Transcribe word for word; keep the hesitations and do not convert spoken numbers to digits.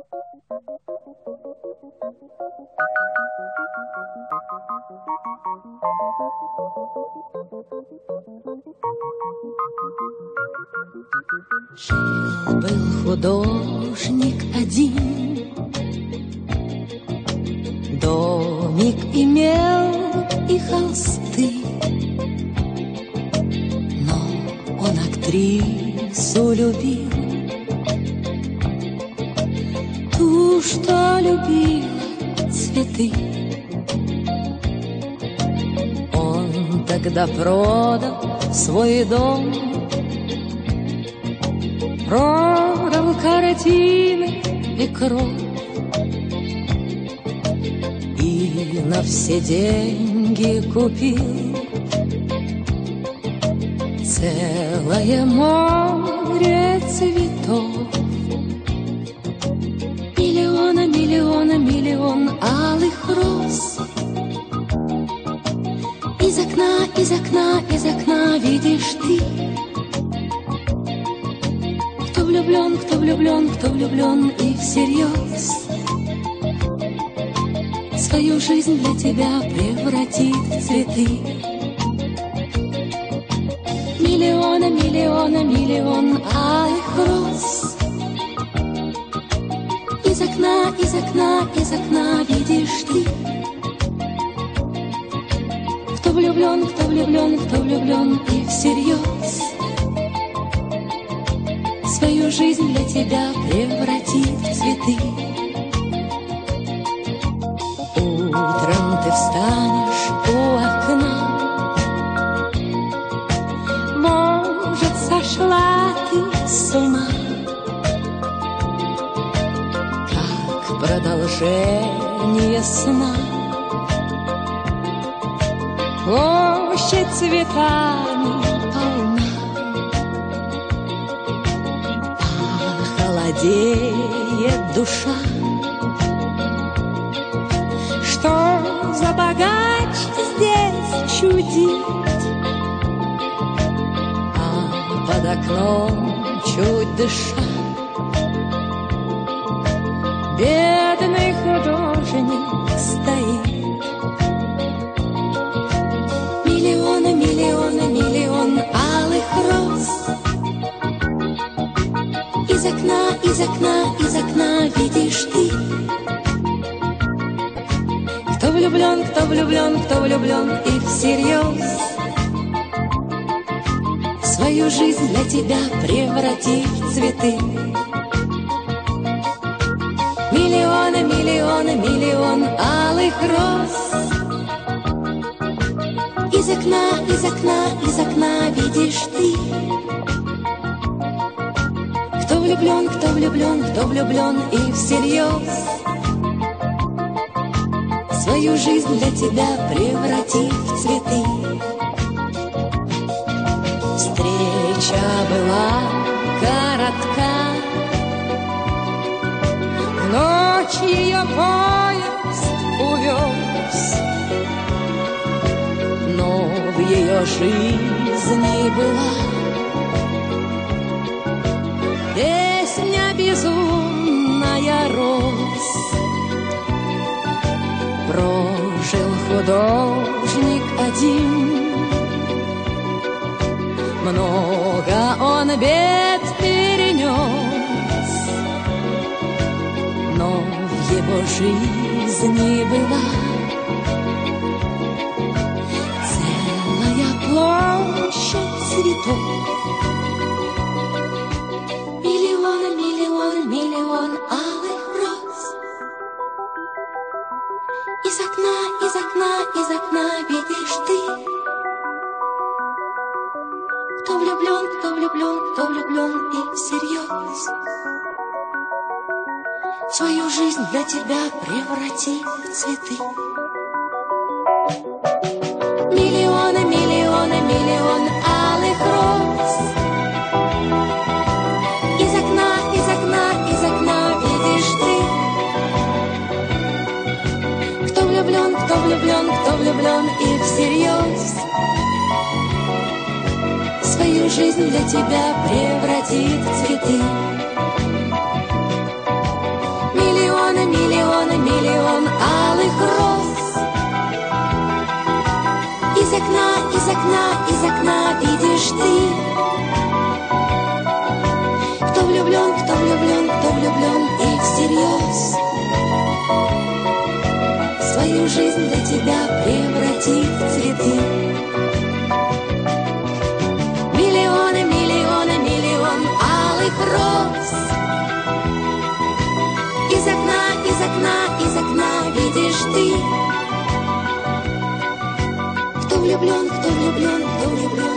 Жил-был художник один, домик имел и холсты, но он актрису любил, ту, что любила цветы. Он тогда продал свой дом, продал картины и кровь, и на все деньги купил целое море цветов. Миллиона, миллиона, миллион алых роз. Из окна, из окна, из окна видишь ты. Кто влюблен, кто влюблен, кто влюблен и всерьез свою жизнь для тебя превратит в цветы. Миллиона, миллиона, миллион алых роз. Из окна, из окна, из окна видишь ты. Кто влюблен, кто влюблен, кто влюблен и всерьез свою жизнь для тебя превратит в цветы. Утром ты встанешь у окна, может, сошла ты с ума, как продолжение сна. Площадь цветами полна, холодеет душа. Что за богач здесь чудит, а под окном чуть дыша бедный художник стоит. Миллиона, миллиона, миллион алых роз. Из окна, из окна, из окна видишь ты. Кто влюблен, кто влюблен, кто влюблен и всерьез свою жизнь для тебя превратит в цветы. Миллиона, миллиона, миллион алых роз. Из окна, из окна, из окна видишь ты. Кто влюблен, кто влюблен, кто влюблен и всерьез свою жизнь для тебя превратит в цветы. Встреча была коротка, в ночь ее поезд увез, но в ее жизни была песня безумная роз. Прожил художник один, много он бед перенес, но в его жизни была целая площадь цветов. Миллион, миллион, миллион алых роз. Из окна, из окна, из окна видишь ты. Кто влюблен, кто влюблен, кто влюблен и всерьез свою жизнь для тебя преврати в цветы. Миллионы, миллионы, миллион алых роз. Из окна, из окна, из окна видишь ты. Кто влюблен, кто влюблен, кто влюблен и всерьез свою жизнь для тебя превратит в цветы. окна, из окна, из окна видишь ты. Кто влюблен, кто влюблен, кто влюблен и всерьез свою жизнь для тебя превратит в цветы. Миллионы, миллионы, миллион алых роз. Из окна, из окна, из окна видишь ты. Кто влюблен, кто влюблен, кто влюблен